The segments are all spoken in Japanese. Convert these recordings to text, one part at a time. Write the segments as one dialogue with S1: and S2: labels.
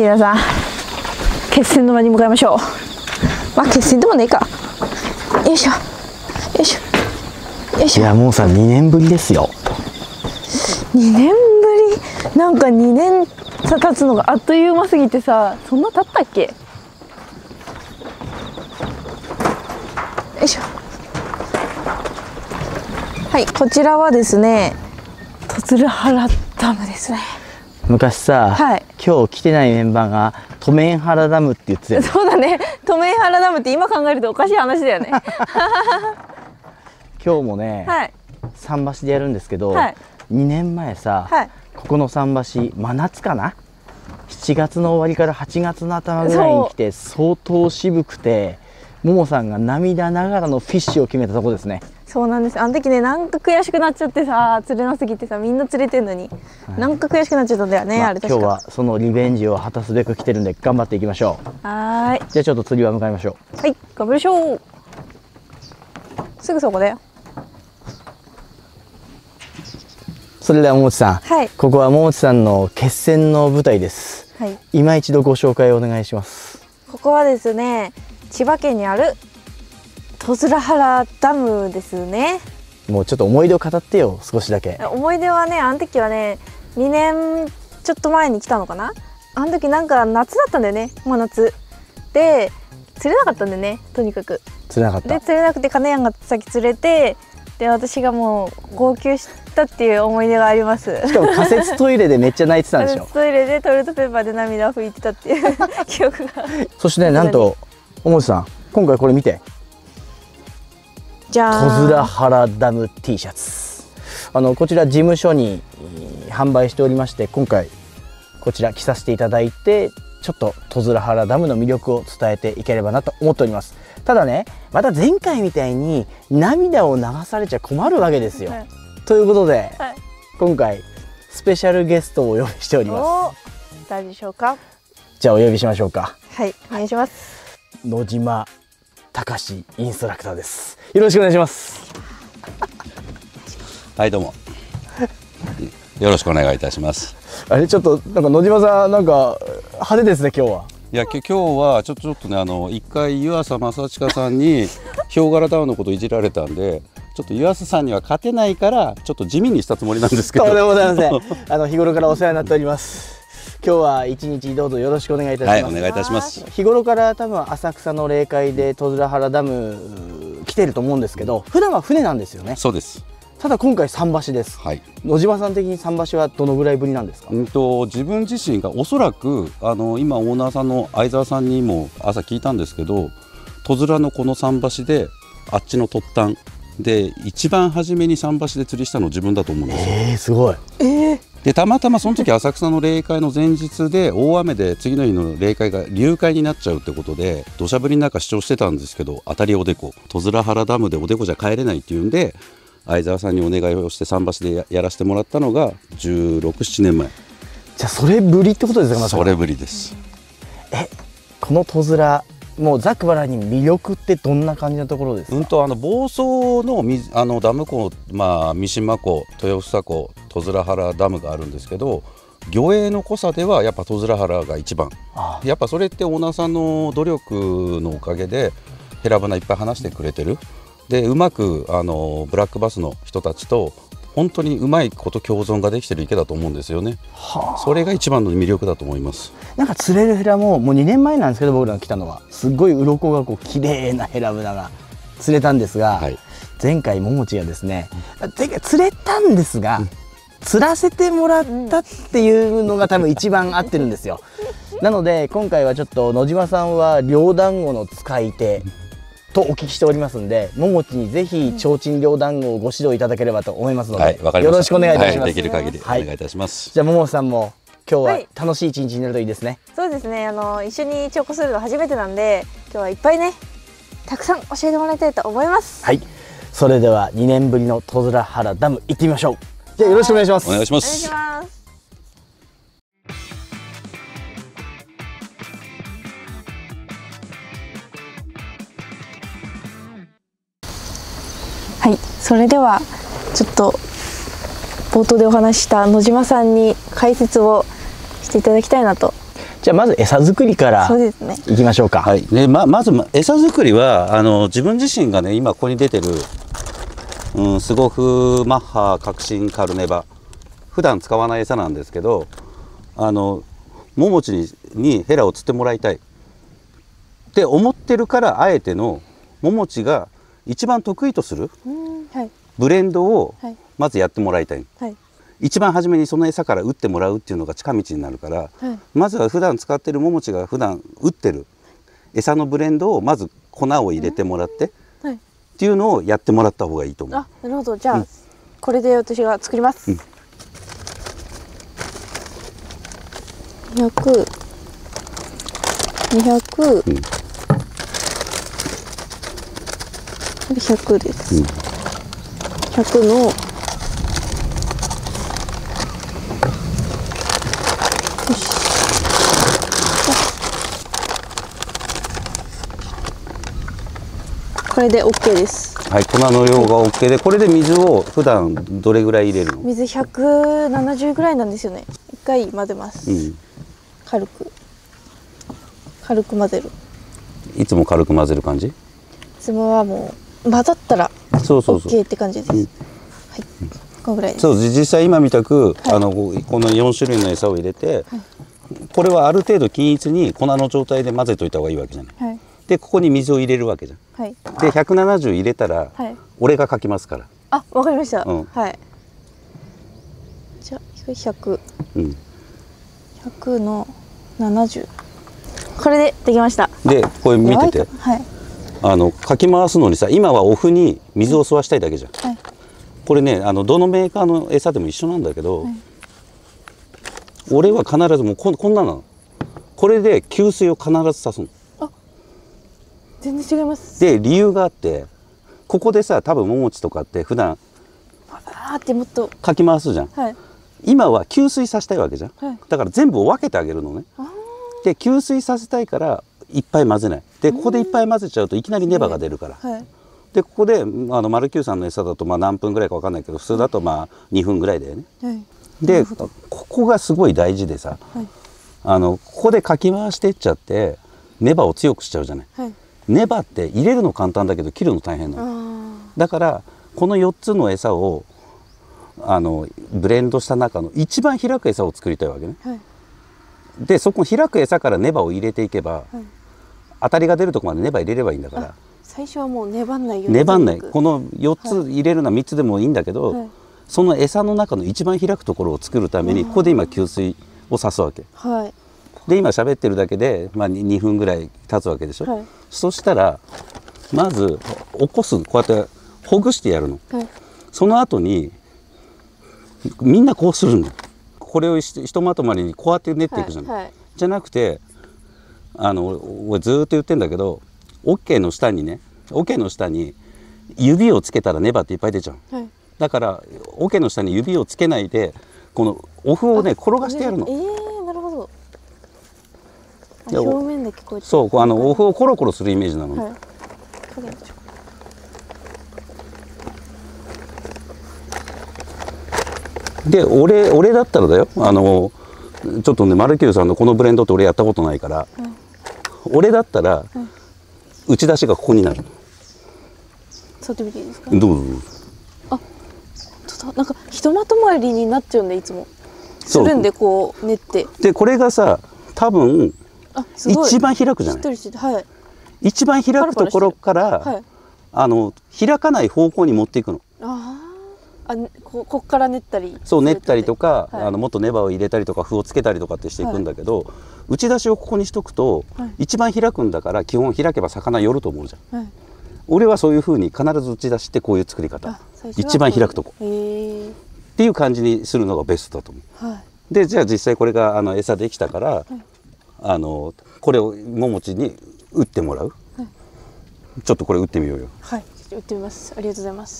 S1: 皆さん、決戦の場に向かいましょう。まあ決戦でもねえか。よいしょよいしょよいしょ。
S2: いやもうさ、2年ぶりですよ。
S1: 2年ぶり。なんか2年経つのがあっという間すぎてさ、そんな経ったっけ。よいしょ。はい、こちらはですね、十鶴原ダムですね。
S2: 昔さ、
S1: はい、
S2: 今日来てないメンバーがトメンハラダムって言ってたよね。
S1: そうだね、トメンハラダムって今考えるとおかしい話だよね。
S2: 今日もね、
S1: はい、
S2: 桟橋でやるんですけど、
S1: はい、
S2: 2年前さ、
S1: はい、
S2: ここの桟橋真夏かな、7月の終わりから8月の頭ぐらいに来て相当渋くて、ももさんが涙ながらのフィッシュを決めたとこですね。
S1: そうなんです。あの時ね、なんか悔しくなっちゃってさ、釣れなすぎてさ、みんな釣れてんのに、はい、なんか悔しくなっちゃったんだよね、あれ確か。
S2: 今日はそのリベンジを果たすべく来てるんで頑張っていきましょう。
S1: はい。
S2: じゃあちょっと釣りは向かいましょう。
S1: はい、頑張りましょう。すぐそこだよ。
S2: それではももちさん、
S1: はい、こ
S2: こはももちさんの決戦の舞台です。はい、今一度ご紹介をお願いします。
S1: ここはですね、千葉県にある十鶴原ダムですね。
S2: もうちょっと思い出を語ってよ、少しだけ。
S1: 思い出はね、あの時はね、2年ちょっと前に来たのかな。あの時なんか夏だったんだよね、真夏で釣れなかったんだよね、とにかく。
S2: 釣れなかった。
S1: で釣れなくて金谷が先釣れて、で私がもう号泣したっていう思い出があります。
S2: しかも仮設トイレでめっちゃ泣いてたんでしょ。
S1: 仮設トイレでトイレットペーパーで涙を拭いてたっていう記憶が。
S2: そしてね、なんとおもちさん、今回これ見て、
S1: じゃあ
S2: 十鶴原ダム T シャツ、こちら事務所に販売しておりまして、今回こちら着させていただいて、ちょっと十鶴原ダムの魅力を伝えていければなと思っております。ただね、また前回みたいに涙を流されちゃ困るわけですよ、はい、ということで、はい、今回スペシャルゲストをお呼びしております。
S1: 誰でしょうか。
S2: じゃあお呼びしましょうか。
S1: はい、お願いします。
S2: 野島隆インストラクターです。よろしくお願いします。
S3: はいどうもよろしくお願いいたします。
S2: あれちょっとなんか野島さんなんか派手ですね今日は。
S3: いや今日はちょっとね一回湯浅正親さんにヒョウ柄ダウンのこといじられたんで、ちょっと湯浅さんには勝てないからちょっと地味にしたつもりなんですけど。
S2: そうでございません。日頃からお世話になっております。今日は一日どうぞよろしくお願いいたします。
S3: はい、お願いいたします。
S2: 日頃から多分浅草の霊界で十鶴原ダム来てると思うんですけど、普段は船なんですよね。
S3: そうです。
S2: ただ今回桟橋です。はい。野島さん的に桟橋はどのぐらいぶりなんですか。
S3: 自分自身がおそらく今オーナーさんの相沢さんにも朝聞いたんですけど、十鶴のこの桟橋であっちの突端で一番初めに桟橋で釣りしたの自分だと思うんですよ。
S2: すごい。
S3: でたまたまその時浅草の霊界の前日で大雨で次の日の霊界が流界になっちゃうってことで土砂降りの中主張してたんですけど、当たりおでこ十鶴原ダムでおでこじゃ帰れないっていうんで相沢さんにお願いをして桟橋で やらせてもらったのが16、17年前。
S2: じゃあそれぶりってことですか。
S3: それぶりです。
S2: この十鶴もうざっくばらんに魅力ってどんな感じのところですか。
S3: 房総のダム湖、三島湖、豊房湖、十鶴原ダムがあるんですけど、魚影の濃さではやっぱ十鶴原が一番。やっぱそれってオーナーさんの努力のおかげでヘラブナいっぱい話してくれてる。でうまくブラックバスの人たちと本当にうまいこと共存ができてる池だと思うんですよね。それが一番の魅力だと思います。
S2: なんか釣れるヘラもう2年前なんですけど、僕らが来たのはすっごい鱗が綺麗なヘラブナが釣れたんですが、はい、前回ももちがですね、前回釣れたんですが、釣らせてもらったっていうのが多分一番合ってるんですよ。なので今回はちょっと野島さんは両団子の使い手とお聞きしておりますので、ももちにぜひ提灯両団子をご指導いただければと思いますので、はい、よろしくお願いいたします。
S3: できる限りお願いいたします。
S2: じゃあももさんも今日は楽しい一日になるといいですね。
S1: そうですね。一緒に彫刻するの初めてなんで、今日はいっぱいね、たくさん教えてもらいたいと思います。
S2: はい。それでは2年ぶりの十鶴原ダム行ってみましょう。じゃあよろしくお願いします。
S3: お願いします。
S1: はい、それではちょっと冒頭でお話した野島さんに解説をしていただきたいなと。
S2: じゃあまず餌作りから
S1: そうですね。
S2: いきましょうか。
S3: はい。で、まず餌作りは自分自身がね、今ここに出てるスゴフマッハ革新カルネバ、普段使わない餌なんですけど、ももちにヘラを釣ってもらいたいって思ってるから、あえてのももちが一番得意とする
S1: はい。
S3: ブレンドを
S1: はい。
S3: まずやってもらいたい。
S1: はい。
S3: 一番初めにその餌から打ってもらうっていうのが近道になるから、
S1: はい。
S3: まずは普段使ってるももちが普段打ってる餌のブレンドをまず粉を入れてもらって
S1: はい。
S3: っていうのをやってもらった方がいいと思う。
S1: あ、なるほど。じゃあ、これで私が作ります。100、200、100です。100のよし。これで OK です。
S3: はい、粉の量が OK で、これで水を普段どれぐらい入れるの？
S1: 水170ぐらいなんですよね。一回混ぜます。軽く混ぜる。
S3: いつも軽く混ぜる感じ？
S1: いつもはもう混ざったら
S3: そうそう
S1: OK って感じです。はい、このぐらいです。
S3: そう、実際今みたく、この4種類の餌を入れて、これはある程度均一に粉の状態で混ぜといた方がいいわけじゃない。
S1: はい。
S3: でここに水を入れるわけじゃん。
S1: はい。
S3: で170入れたら、
S1: はい。
S3: 俺がかきますから。
S1: あ、わかりました。
S3: はい。
S1: じゃあ100、
S3: 100
S1: の70。これでできました。
S3: でこれ見てて、
S1: はい。
S3: かき回すのにさ、今はお麩に水を吸わしたいだけじゃん。
S1: はい。
S3: これね、どのメーカーの餌でも一緒なんだけど、俺は必ずもうこんなの。これで給水を必ずさすの。
S1: 全然違います。
S3: で理由があって、ここでさ、多分ももちとかって普段
S1: あーってもっと
S3: かき回すじゃん。
S1: はい。
S3: 今は給水させたいわけじゃん。
S1: はい。
S3: だから全部を分けてあげるのね。で給水させたいからいっぱい混ぜない。でここでいっぱい混ぜちゃうといきなりネバが出るから。
S1: はい。
S3: でここでマルキューさんの餌だと何分ぐらいか分かんないけど、普通だと2分ぐらいだよね。
S1: はい。
S3: でここがすごい大事でさ、
S1: はい。
S3: ここでかき回していっちゃってネバを強くしちゃうじゃない。
S1: はい。
S3: ネバって入れるの簡単だけど切るの大変なの。だからこの4つの餌をブレンドした中の一番開く餌を作りたいわけね。
S1: はい。
S3: でそこ開く餌からネバを入れていけば、
S1: はい。
S3: 当たりが出るとこまでネバ入れればいいんだから。
S1: 最初はもう粘んないように。
S3: 粘んない。この4つ入れるのは3つでもいいんだけど、
S1: はい。
S3: その餌の中の一番開くところを作るためにここで今給水をさすわけ。
S1: はい。
S3: で今喋ってるだけで、2分ぐらい経つわけでしょ。
S1: はい。
S3: そしたらまず起こす、こうやってほぐしてやるの。
S1: はい。そ
S3: の後にみんなこうするの。これをひとまとまりにこうやって練っていくじゃない。
S1: はい。はい。
S3: じゃなくて俺ずーっと言ってんだけど、 OK の下にね、 OK の下に指をつけたらネバっていっぱい出ちゃう。
S1: はい。
S3: だから OK の下に指をつけないでこのお麩をね転がしてやるの。
S1: なるほど。
S3: で
S1: 表面だけこうやって。
S3: そう、お麩をコロコロするイメージなの。
S1: はい。加減でしょうか。
S3: で俺だったらだよ、ちょっとねマルキューさんのこのブレンドって俺やったことないから、俺だったら、打ち出しがここになる。
S1: 触ってみていいですか。
S3: どうぞ。
S1: あ、なんかひとまとまりになっちゃうんでいつも。するんでこう練って。
S3: でこれがさ、多分一番開くじゃない。
S1: しっとりしてて、はい。
S3: 一番開くところから、
S1: はい。
S3: 開かない方向に持っていくの。
S1: こっから練ったり。
S3: そう、練ったりとか、
S1: はい、
S3: もっとネバを入れたりとか麩をつけたりとかってしていくんだけど、はい、打ち出しをここにしとくと、はい、一番開くんだから基本開けば魚寄ると思うじゃん。はい、俺はそういうふうに必ず打ち出しってこういう作り方、一番開くとこっていう感じにするのがベストだと思う。はい、でじゃあ実際これが餌できたから、はい、これをももちに打ってもらう。はい、ちょっとこれ打ってみようよ。
S1: はい、打ってみます。ありがとうございます。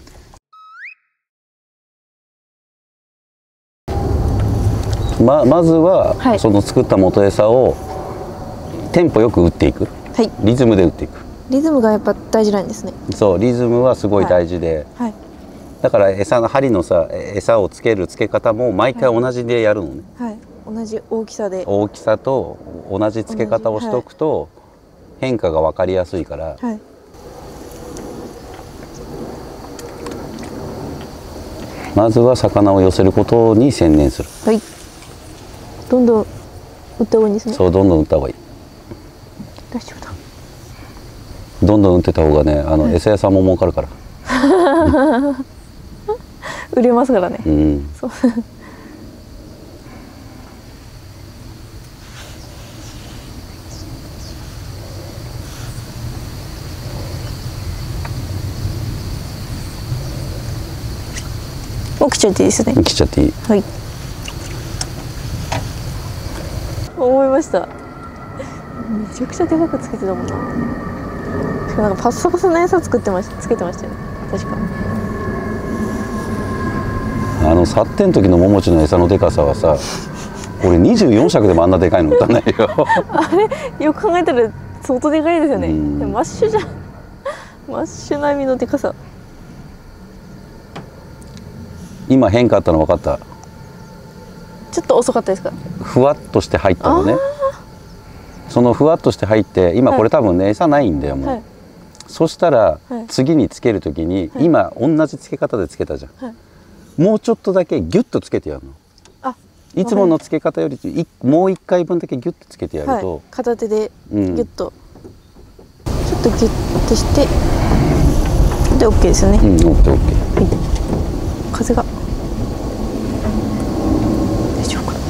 S3: まずは、
S1: はい、
S3: その作った元餌をテンポよく打っていく、はい、リズムで打っていく。
S1: リズムがやっぱ大事なんですね。
S3: そう、リズムはすごい大事で、はいはい、だから餌の針のさ、餌をつけるつけ方も毎回同じでやるのね。はい、
S1: 同じ大きさで。
S3: 大きさと同じつけ方をしておくと、変化が分かりやすいから、
S1: はい、
S3: まずは魚を寄せることに専念する。
S1: はい。どんどん打った方がいいんですね。
S3: そう、どんどん打った方がいい。
S1: 大丈夫だ。
S3: どんどん打ってた方がね、餌屋さんも儲かるから。
S1: 売れますからね。
S3: うん。
S1: そう。もう切っちゃっていいですね。
S3: 切っちゃっていい。
S1: はい。思いました。めちゃくちゃでかくつけてたもんな。しかもなんかパッサパサの餌つけてましたよね。確か。
S3: 去ってん時のももちの餌のでかさはさ、俺24尺でもあんなでかいの打たないよ。
S1: あれよく考えたら相当でかいですよね。でもマッシュじゃん。マッシュ並みのでかさ。
S3: 今変化あったの分かった？
S1: ちょっと遅かったですか？
S3: ふわっとして入ったのね。そのふわっとして入って今これ多分ね、餌ないんだよもう、はい、そしたら、はい、次につける時に、はい、今同じつけ方でつけたじゃん、はい、もうちょっとだけギュッとつけてやるの。いつものつけ方よりもう1回分だけギュッとつけてやると、
S1: はい、片手でギュッと、ちょっとギュッとしてで OK ですよね。
S3: OK。はい、
S1: 風が大丈夫かな。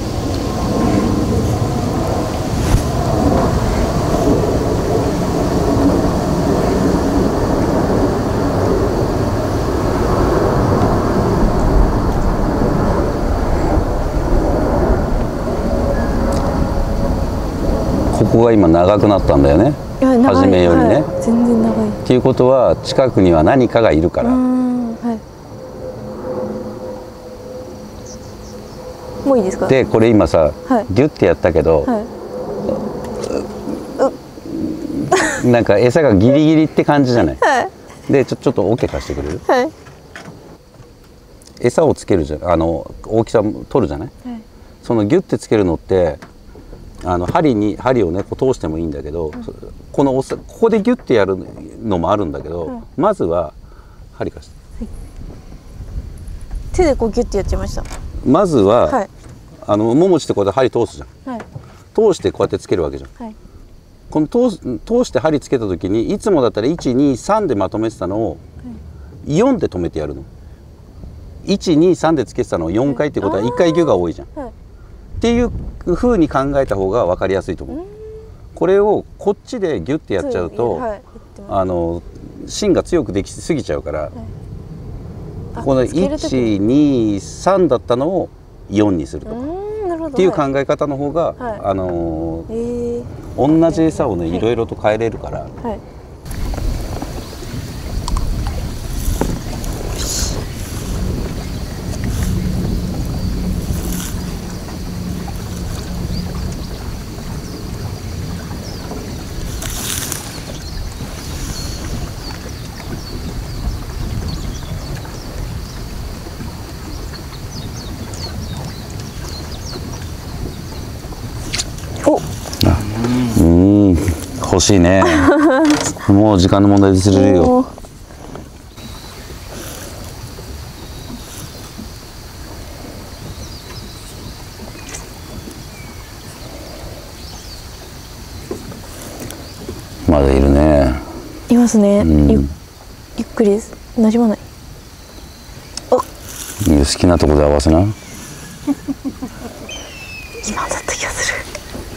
S3: ここが今長くなったんだよね。初めよりね、
S1: はい、全然長い。
S3: っていうことは近くには何かがいるから。はい、
S1: もういいですか。
S3: でこれ今さ、はい、ギュッてやったけど、はい、なんか餌がギリギリって感じじゃない。はい、でちょっとオケ貸してくれる？はい、餌をつけるじゃん、大きさ取るじゃない。はい、そのギュッてつけるのって針をねこう通してもいいんだけど、ここでギュッてやるのもあるんだけど、まずは針貸して、はい、
S1: 手でこうギュッてやっちゃいました。
S3: まずは、はい、ももちってこうやって針通すじゃん、はい、通してこうやってつけるわけじゃん、はい、この通して針つけた時にいつもだったら123でまとめてたのを4で止めてやるの。123でつけてたのを4回ってことは1回ギュが多いじゃん、はい、っていう風に考えた方が分かりやすいと思う。これをこっちでギュッてやっちゃうと、はい、芯が強くできすぎちゃうから、はい、この123だったのを4にするとかっていう考え方の方が、はい、同じ餌をねいろいろと変えれるから。はい、欲しいね。もう時間の問題で釣れるよ。まだいるね。
S1: いますね。ゆっくりです。なじまない。
S3: 好きなところで合わせな。
S1: 今だった気がする。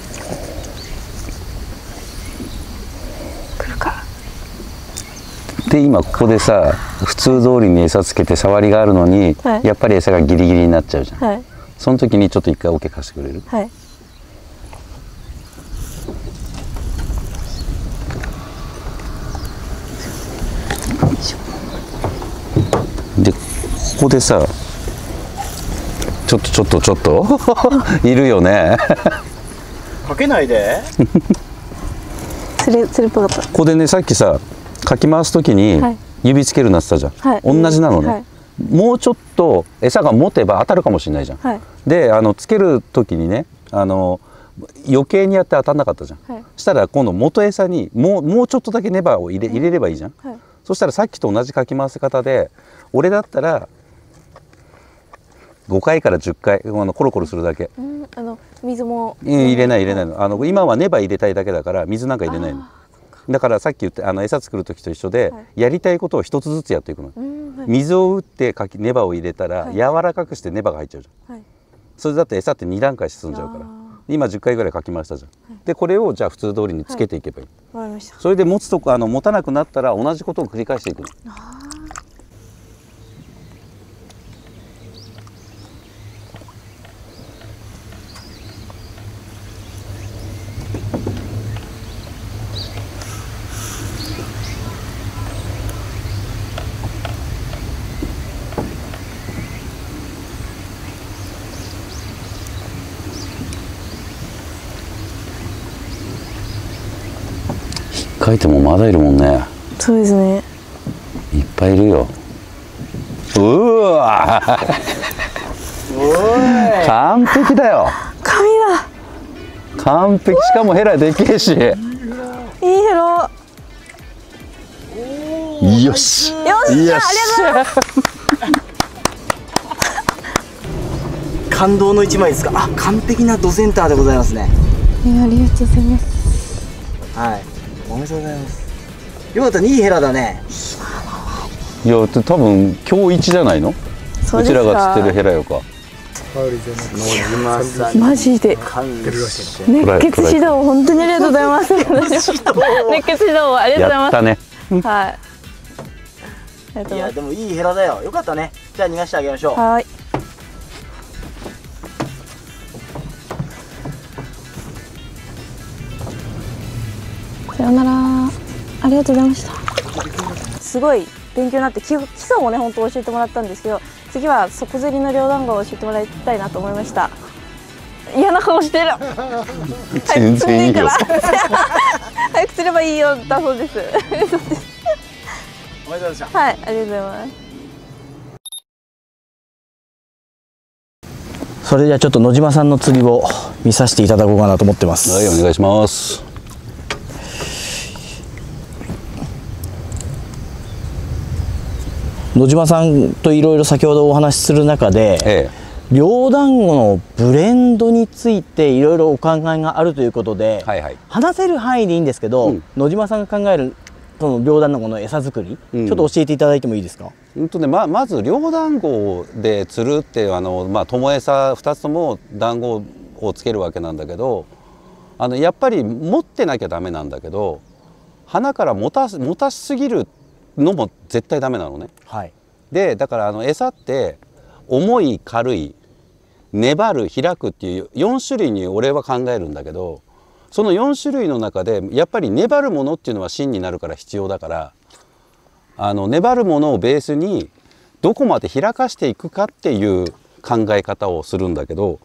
S3: で今ここでさ普通通りに餌つけて触りがあるのに、はい、やっぱり餌がギリギリになっちゃうじゃん、はい、その時にちょっと一回オケ貸してくれる？はい、でここでさちょっといるよね。
S2: かけないで。
S1: 釣れっぽかった。
S3: ここでねさっきさかき回す時に指つけるなって言ったじゃん、はい、同じなのね、はい、 もうちょっと餌が持てば当たるかもしれないじゃん。
S1: はい、
S3: でつける時にね余計にやって当たんなかったじゃん。
S1: はい、
S3: したら今度元餌にもうちょっとだけネバーを入れればいいじゃん。
S1: はい、
S3: そしたらさっきと同じかき回せ方で、俺だったら5回から10回コロコロするだけ。
S1: 水も
S3: 入れないの。今はネバー入れたいだけだから水なんか入れないの。だからさっき言って餌作る時と一緒で、やりたいことを一つずつやっていくの。水を打ってネバーを入れたら、柔らかくしてネバーが入っちゃうじゃん。それだって餌って2段階進んじゃうから。今10回ぐらいかき回したじゃん。でこれをじゃあ普通通りにつけていけばいい。
S1: わかりました。
S3: それで持つとこ持たなくなったら同じことを繰り返していくの。書いてもまだいるもんね。
S1: そうですね。
S3: いっぱいいるよ。うわ完璧だよ。
S1: 紙だ。
S3: 完璧。しかもヘラでけえし。いいヘ
S1: ロ。
S3: よし。
S1: よっしゃ、ありがとうございます。
S2: 感動の一枚ですか。あ、完璧なドセンターでございますね。
S1: ありがとうございます。
S2: はい、おめでとうございます。よかった、いいヘラだね。
S3: いや、多分今日一じゃないの？うちらが釣ってるヘラよか。
S1: マジで。熱血指導本当にありがとうございます。熱血指導ありがとうございます。
S3: やったね。
S1: はい。
S2: いやでもいいヘラだよ。よかったね。じゃあ逃がしてあげましょう。
S1: はい。さよなら。ありがとうございました。すごい勉強になって、基礎もね本当教えてもらったんですけど、次は底釣りの両団子を教えてもらいたいなと思いました。嫌な顔してる。
S3: 全然いいよ。
S1: 早く釣ればいいよだそうです。
S2: おめでとうございました。
S1: はい、ありがとうございます。
S2: それじゃあちょっと野島さんの釣りを見させていただこうかなと思ってます。
S3: はい、お願いします。
S2: 野島さんといろいろ先ほどお話しする中で、両団子のブレンドについていろいろお考えがあるということで、話せる範囲でいいんですけど、野島さんが考えるその両団子の餌作り、ちょっと教えていただいてもいいですか？
S3: まず両団子で釣るって友餌2つとも団子をつけるわけなんだけど、やっぱり持ってなきゃダメなんだけど、花から持たしすぎるのも絶対ダメなのね。でだから餌って重い軽い粘る開くっていう4種類に俺は考えるんだけど、その4種類の中でやっぱり粘るものっていうのは芯になるから必要だから、粘るものをベースにどこまで開かしていくかっていう考え方をするんだけど、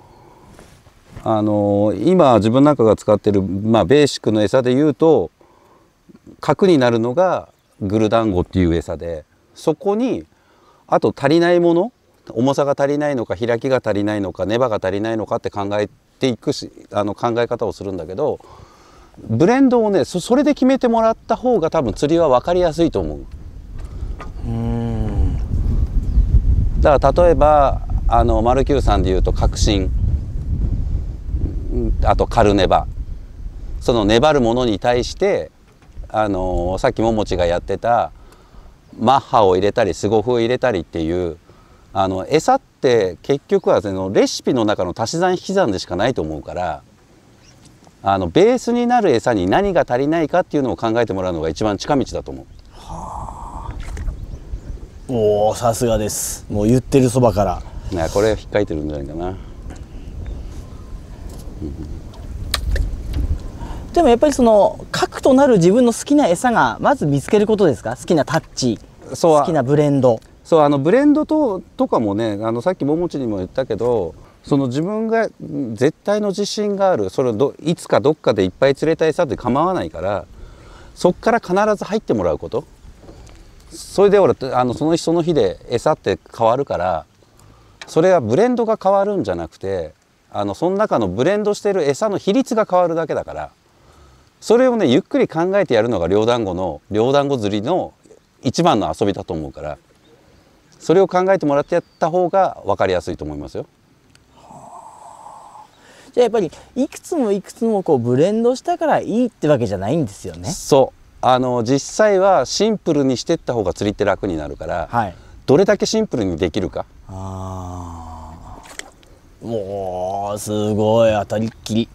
S3: 今自分なんかが使ってる、ベーシックの餌で言うと核になるのがグル団子っていう餌で、そこにあと足りないもの、重さが足りないのか開きが足りないのかネバが足りないのかって考えていくし考え方をするんだけど、ブレンドをねそれで決めてもらった方が多分釣りは分かりやすいと思う。だから例えばマルキューさんでいうと革新、あとカルネバ、その粘るものに対してさっきももちがやってたマッハを入れたりスゴフを入れたりっていう餌って結局はレシピの中の足し算引き算でしかないと思うから、ベースになる餌に何が足りないかっていうのを考えてもらうのが一番近道だと思う。
S2: おお、さすがです。もう言ってるそばから。
S3: これ引っかいてるんじゃないかな。
S2: でもやっぱりその核となる自分の好きな餌がまず見つけることですか？好きなタッチ、好きなブレンド。
S3: そうブレンドとかもね、さっきももちにも言ったけど、その自分が絶対の自信がある、それをいつかどっかでいっぱい釣れた餌って構わないから、そっから必ず入ってもらうこと、 それで俺その日その日で餌って変わるから、それはブレンドが変わるんじゃなくて、その中のブレンドしてる餌の比率が変わるだけだから、それをねゆっくり考えてやるのが両団子釣りの一番の遊びだと思うから、それを考えてもらってやった方が分かりやすいと思いますよ。
S2: じゃあやっぱりいくつもこうブレンドしたからいいってわけじゃないんですよね。
S3: そう実際はシンプルにしていった方が釣りって楽になるから、はい、どれだけシンプルにできるか。
S2: おー、すごい当たりっきり。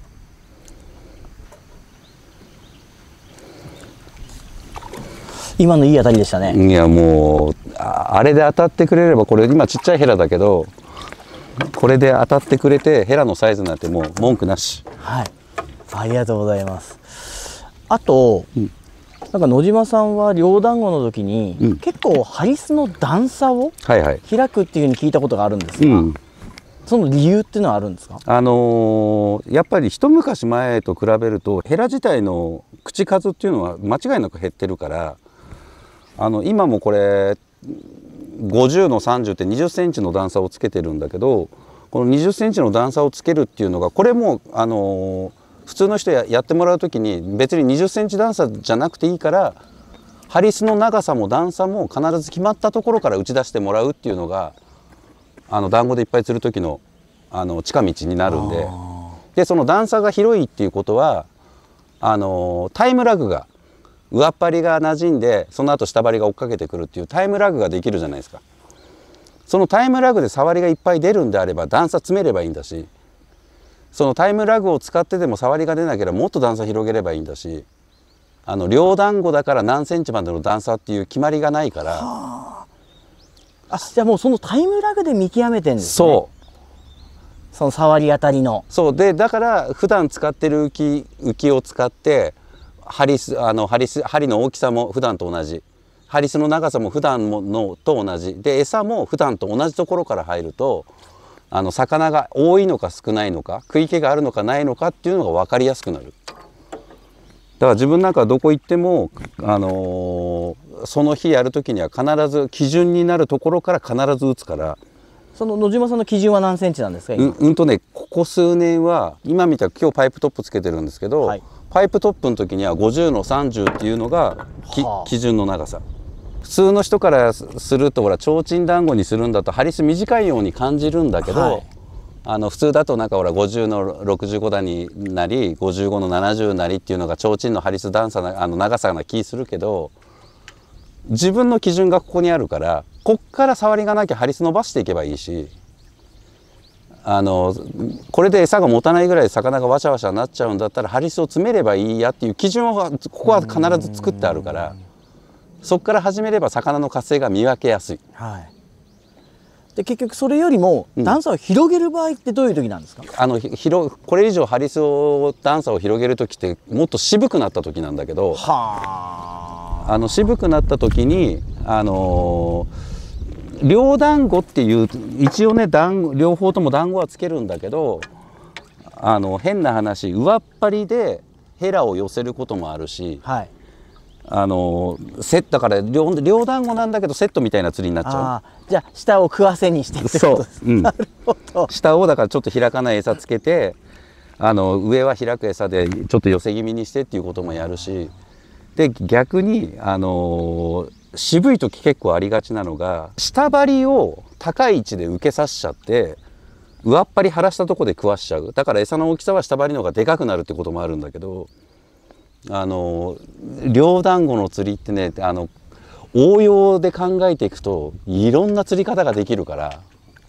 S2: 今のいい当たりでしたね。
S3: いやもうあれで当たってくれれば、これ今ちっちゃいヘラだけど、これで当たってくれてヘラのサイズなんてもう文句なし。
S2: はい、ありがとうございます。あと、なんか野島さんは両団子の時に、結構ハリスの段差を開くっていうふうに聞いたことがあるんですが、その理由っていうのはあるんですか？
S3: やっぱり一昔前と比べるとヘラ自体の口数っていうのは間違いなく減ってるから、今もこれ50の30って20センチの段差をつけてるんだけど、この20センチの段差をつけるっていうのが、これも普通の人やってもらう時に別に20センチ段差じゃなくていいから、ハリスの長さも段差も必ず決まったところから打ち出してもらうっていうのが団子でいっぱい釣る時の近道になるんで、その段差が広いっていうことはタイムラグが、上っ張りが馴染んでその後下張りが追っかけてくるっていうタイムラグができるじゃないですか。そのタイムラグで触りがいっぱい出るんであれば段差詰めればいいんだし、そのタイムラグを使ってでも触りが出なければもっと段差広げればいいんだし、両団子だから何センチまでの段差っていう決まりがないから。
S2: じゃあもうそのタイムラグで見極めてんですね。その触り当たりの。
S3: でだから普段使ってる浮きを使って針の大きさも普段と同じ、ハリスの長さも普段のと同じで、餌も普段と同じところから入ると魚が多いのか少ないのか、食い気があるのかないのかっていうのが分かりやすくなる。だから自分なんかどこ行っても、その日やる時には必ず基準になるところから必ず打つから。
S2: その野島さんの基準は何センチなんですか？
S3: ここ数年は今みたく今日パイプトップつけてるんですけど、パイプトップの時には50の30っていうのが基準の長さ。普通の人からするとほら提灯団子にするんだとハリス短いように感じるんだけど、普通だとなんかほら50の65だになり55の70なりっていうのが提灯のハリス段差長さな気するけど、自分の基準がここにあるから、こっから触りがなきゃハリス伸ばしていけばいいし、これで餌が持たないぐらい魚がワシャワシャになっちゃうんだったらハリスを詰めればいいやっていう基準をここは必ず作ってあるから、そこから始めれば魚の活性が見分けやすい。
S2: で結局それよりも段差を広げる場合ってどういう時なんですか？
S3: これ以上ハリス段差を広げる時ってもっと渋くなった時なんだけど、渋くなった時に両団子っていう一応ね両方とも団子はつけるんだけど、変な話上っ張りでヘラを寄せることもあるし、だから両団子なんだけどセットみたいな釣りになっちゃう。
S2: じゃあ下を食わせにしてってことですね。なるほど。
S3: 下をだからちょっと開かない餌つけて上は開く餌でちょっと寄せ気味にしてっていうこともやるし、で逆に渋い時結構ありがちなのが、下張りを高い位置で受けさせちゃって上っ張り張らしたとこで食わしちゃう。だから餌の大きさは下張りの方がでかくなるってこともあるんだけど、両団子の釣りってね応用で考えていくといろんな釣り方ができるから、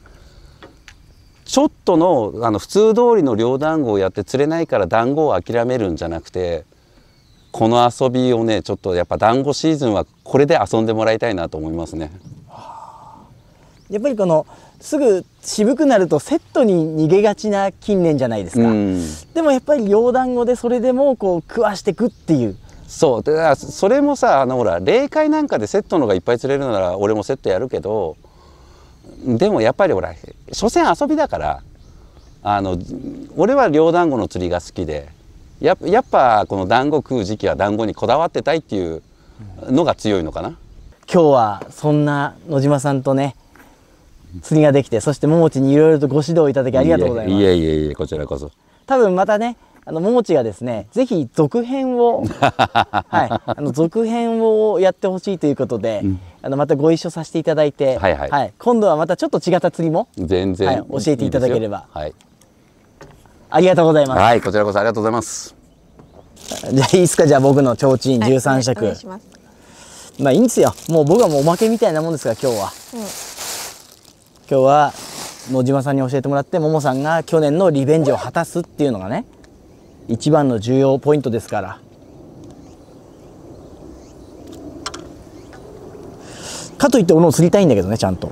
S3: ちょっとの普通通りの両団子をやって釣れないから団子を諦めるんじゃなくて、この遊びをねちょっとやっぱ団子シーズンはこれで遊んでもらいたいなと思いますね。
S2: やっぱりすぐ渋くなるとセットに逃げがちな近年じゃないですか。でもやっぱり両団子でそれでも食わしていくっていう。
S3: そうで、それもさほら霊界なんかでセットのがいっぱい釣れるなら俺もセットやるけど、でもやっぱりほら所詮遊びだから俺は両団子の釣りが好きで、やっぱこの団子食う時期は団子にこだわってたいっていうのが強いのかな。
S2: 今日はそんな野島さんとね釣りができて、そしてももちにいろいろとご指導いただきありがとうございます。
S3: いえいえいえ、こちらこそ。
S2: 多分またね、ももちがですね、ぜひ続編をはい、続編をやってほしいということで、またご一緒させていただいて、
S3: はいはい、
S2: 今度はまたちょっと違った釣りも
S3: 全然、
S2: 教えていただければ。
S3: はい、
S2: ありがとうございます。
S3: はい、こちらこそありがとうございます。
S2: じゃあいいですか、じゃあ僕の提灯13尺、はい、まあいいんですよ、もう僕はもうおまけみたいなもんですから今日は、今日は野島さんに教えてもらって、ももさんが去年のリベンジを果たすっていうのがね一番の重要ポイントですから。かといって俺も釣りたいんだけどね、ちゃんと。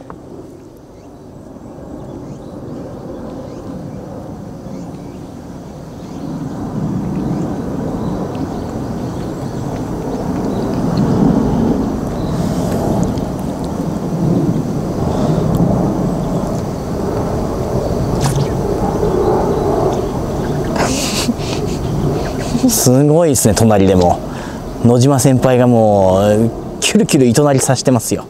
S2: すごいですね、隣でも野島先輩がもうキュルキュル糸なりさしてますよ。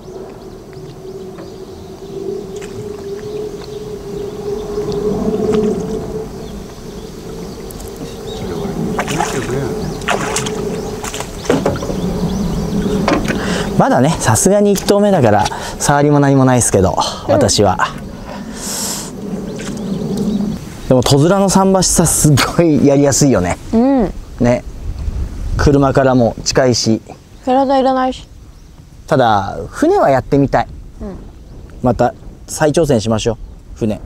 S2: まだね、さすがに1投目だから触りも何もないですけど、私は。でも戸面の桟橋さ、すごいやりやすいよね。ね、車からも近いし、
S1: 体いらないし。
S2: ただ船はやってみたい。また再挑戦しましょう、船。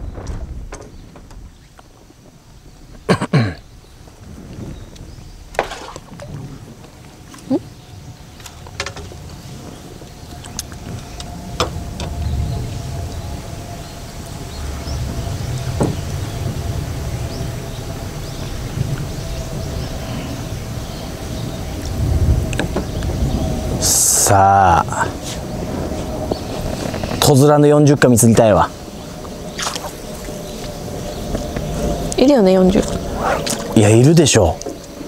S2: さあ、戸面の40カミ釣りたいわ。
S1: いるよね、40。
S2: いや、いるでしょ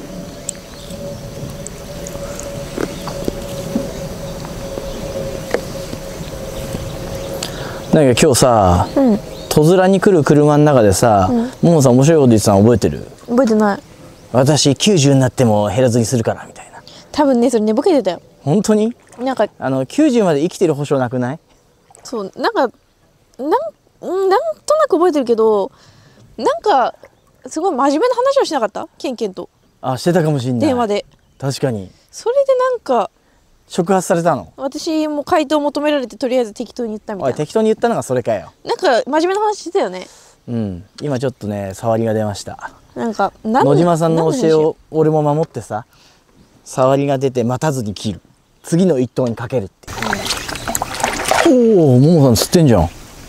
S2: う。なんか今日さ、戸面に来る車の中でさ、ももさん面白いこと言ってたの覚えてる？
S1: 覚えてない。
S2: 私90になっても減らずにするからみたいな。
S1: 多分ね、それ寝ぼけてたよ。
S2: 本当に？
S1: なんか
S2: 90まで生きてる保証なくない？
S1: そう、なんとなく覚えてるけど、なんかすごい真面目な話をしなかった？ケンケンと。
S2: あ、してたかもしんない。
S1: 電話で。
S2: 確かに。
S1: それでなんか
S2: 触発されたの？
S1: 私も回答を求められて、とりあえず適当に言ったみたいな。
S2: 適当に言ったのがそれかよ。
S1: なんか真面目な話してたよね。
S2: 今ちょっとね、触りが出ました。
S1: なんか
S2: 野島さんの教えを俺も守ってさ、触りが出て待たずに切る、次の一投にかけるって。おお、ももさん釣ってんじゃん。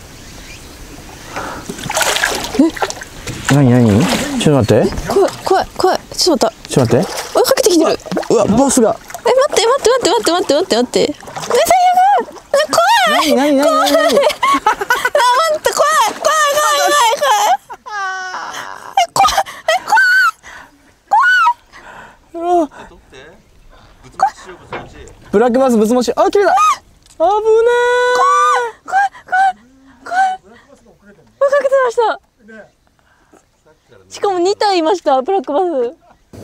S2: 何ちょっと待って。
S1: 怖いちょっと待った。
S2: ちょっと待って。
S1: 追いかけてきてる。
S2: うわ、バスが。
S1: 待って。最悪。怖い。
S2: 何
S1: 待って、怖い。
S2: ブラックバスぶつもし、あ、切れた。危ね
S1: 怖い。追いかけてました。しかも2体いました、ブラックバス。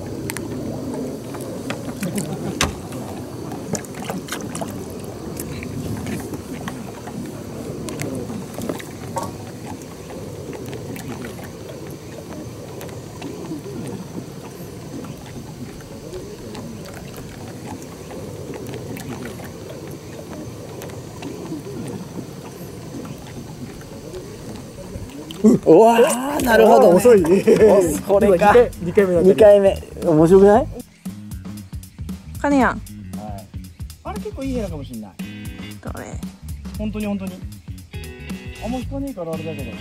S2: うわー、なるほど、ね、遅い。これか。2回目。面白くない？
S1: 金やん。
S2: あれ結構いい部屋かもしれない。
S1: どれ？
S2: 本当に。あんま引かねえからあれだけ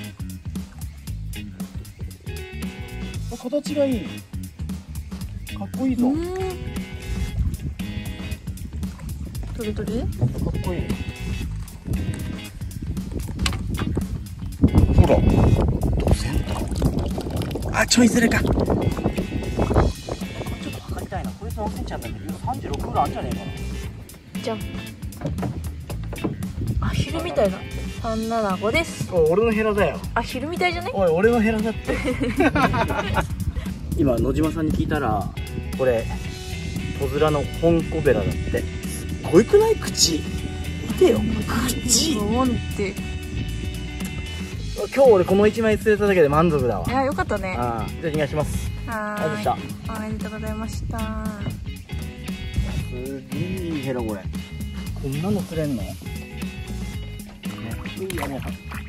S2: ど。形がいい。かっこいいぞ。
S1: どれ？
S2: かっこいい。ほら。あ、ちょいずれか。ちょっと測りたいな。これ3センチあったんだけど、36ぐらいあるんじゃねえかな。
S1: じゃん。 昼みたいな375です。
S2: おい俺のヘラだよ。
S1: あ、昼みたいじゃね？
S2: おい俺のヘラだって。今野島さんに聞いたらこれトズラのホンコベラだって。すっごいくない？口見てよ、口。
S1: ウォンって。
S2: 今日俺この1枚釣れただけで満足だわ。
S1: いや、よかったね。
S2: ああ、じゃあお願いします。
S1: は
S2: ありがとうございました。
S1: おめでとうございました。
S2: すげえいいヘラこれ。こんなの釣れんの？いいやね。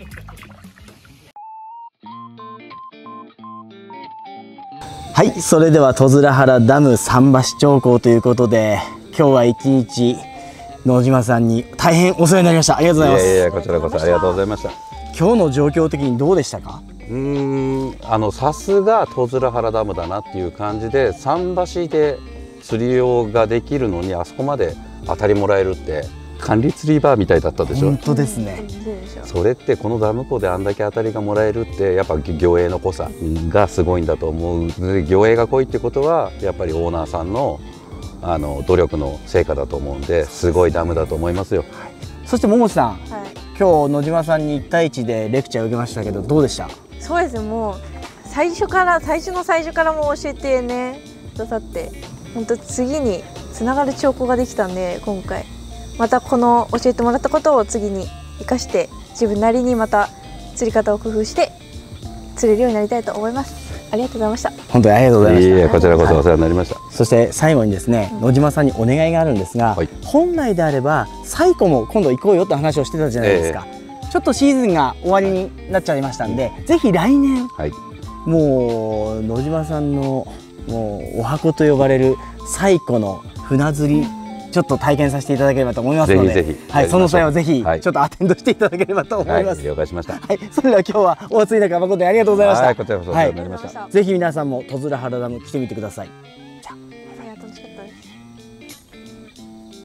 S2: はい、それでは戸面原ダム桟橋長考ということで、今日は一日野島さんに大変お世話になりました。ありがとうございます。
S3: いやいや、こちらこそありがとうございました。
S2: 今日の状況的にどうでしたか？
S3: さすが戸面原ダムだなっていう感じで、桟橋で釣り用ができるのにあそこまで当たりもらえるって管理釣りバーみたいだったでしょ。
S2: 本当ですね。
S3: それってこのダム湖であんだけ当たりがもらえるってやっぱ魚影の濃さがすごいんだと思う。で魚影が濃いってことはやっぱりオーナーさんの努力の成果だと思うんで、すごいダムだと思いますよ。
S2: そして桃地さん、
S1: はい、
S2: 今日野島さんに1対1でレクチャーを受けましたけどどうでした？
S1: そうですね、もう最初からもう教えてねくださって、本当次につながる兆候ができたんで、今回またこの教えてもらったことを次に生かして自分なりにまた釣り方を工夫して釣れるようになりたいと思います。ありがとうございました。
S2: 本当にありがとうございました。
S3: いえいえ、こちらこそお世話になりました。
S2: そして最後にですね、野島さんにお願いがあるんですが、
S3: はい、
S2: 本来であれば最古も今度行こうよって話をしてたじゃないですか。ちょっとシーズンが終わりになっちゃいましたんで、ぜひ来年、
S3: はい、
S2: もう野島さんのもうお箱と呼ばれる最古の船釣り、ちょっと体験させていただければと思いますので、
S3: ぜひぜひ、
S2: はい、その際はぜひち
S3: はい、
S2: ょっとアテンドしていただければと思います。
S3: はい、了解しました。
S2: はい、それでは今日はお暑い中誠にありがとうございました。
S3: はい、こちらこそお世話になりました。
S2: ぜひ皆さんも戸面原ダム来てみてください。
S1: 楽しかったです。